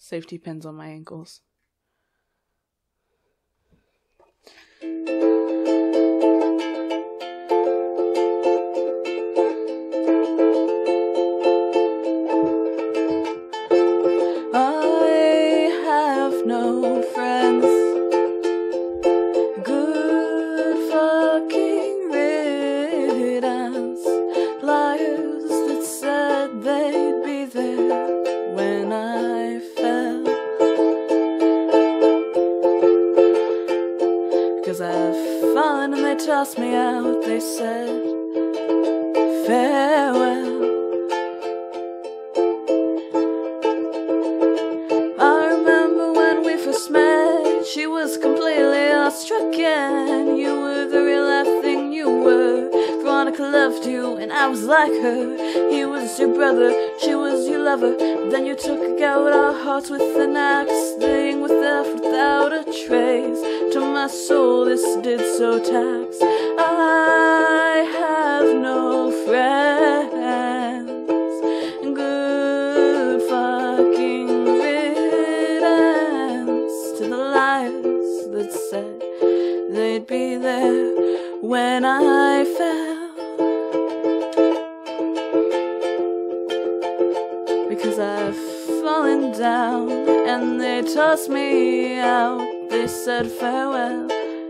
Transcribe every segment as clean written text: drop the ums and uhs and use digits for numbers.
safety pins on my ankles. I have no friends. Good fucking riddance. Liars that said they'd be there when I fell. Because I've fallen and they tossed me out. They said farewell. She was completely awestruck, and you were the real life thing you were. Vernoica loved you, and I was like her. He was your brother, she was your lover. Then you took out our hearts with an axe, thing without a trace. To my soul this did so tax. I have no friends. Good fucking riddance to the liars that said they'd be there when I fell. Because I've fallen down and they tossed me out. They said farewell.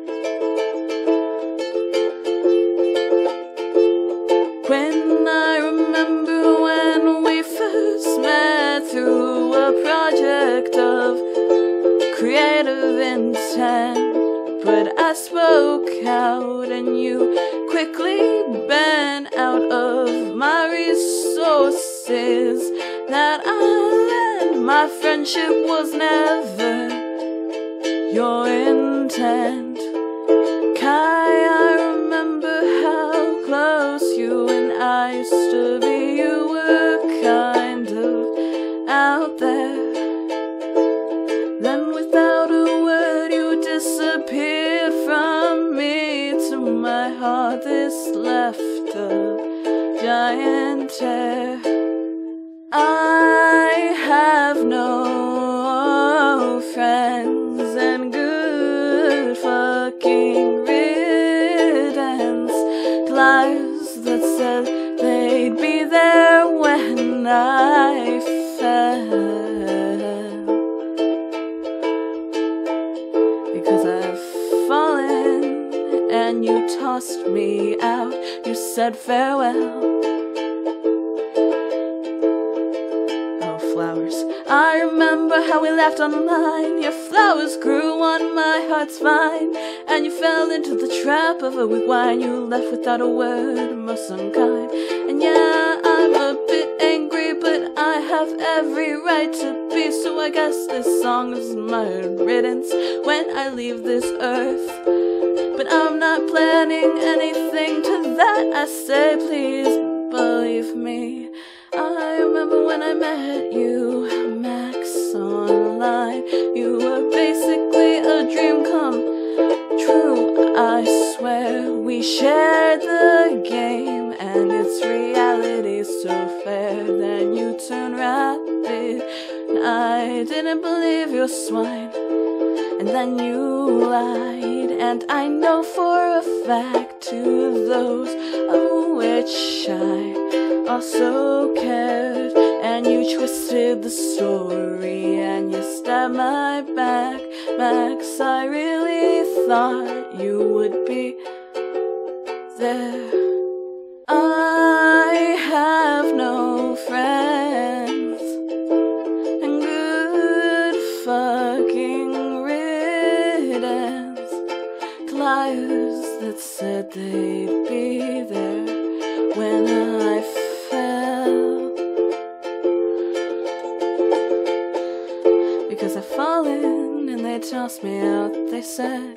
When I remember when we first met through a project of creative intent, but I spoke out and you quickly bent out of my resources that I lent. My friendship was never your intent. Kai, I remember how close you and I used to be. You were kind of out there. Then without a word you disappeared from me. To my heart this left a giant tear. I have no friends and good fucking riddance. Liars that said they'd be there when I fell. Because I've fallen and you tossed me out. You said farewell. Flowers. I remember how we laughed online. Your flowers grew on my heart's vine, and you fell into the trap of a weak wine. You left without a word, most unkind. And yeah, I'm a bit angry, but I have every right to be. So I guess this song is my riddance when I leave this earth. But I'm not planning anything to that. I say, please believe me. I remember when I met you, Max, online. You were basically a dream come true, I swear. We shared the game and its reality so fair. Then you turned rapid and I didn't believe your swine. And then you lied, and I know for a fact to those of which I also cared. And you twisted the story and you stabbed my back. Max, I really thought you would be there. I have no friends and good fucking riddance to liars that said they'd be there when I fell. Because I've fallen and they tossed me out. They said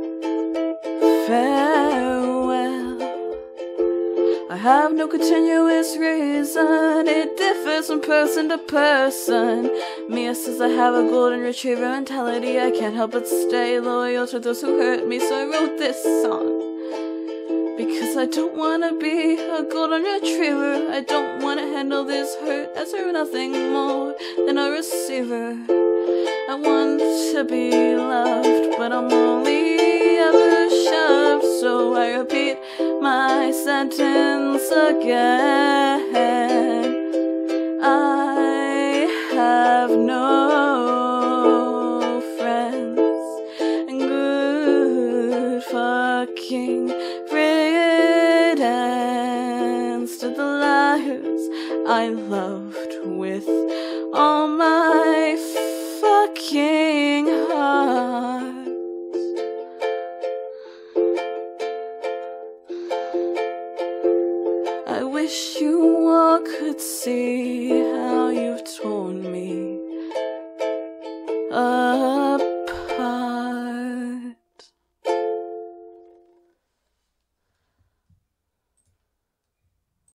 farewell. I have no continuous reason. It differs from person to person. Mia says I have a golden retriever mentality. I can't help but stay loyal to those who hurt me, so I wrote this song. Because I don't wanna be a golden retriever. I don't wanna handle this hurt as nothing more than a receiver. I want to be loved, but I'm only ever shoved. So I repeat my sentence again. I have no friends. And good fucking ridence to the liars I loved with all my fucking heart. I wish you all could see how you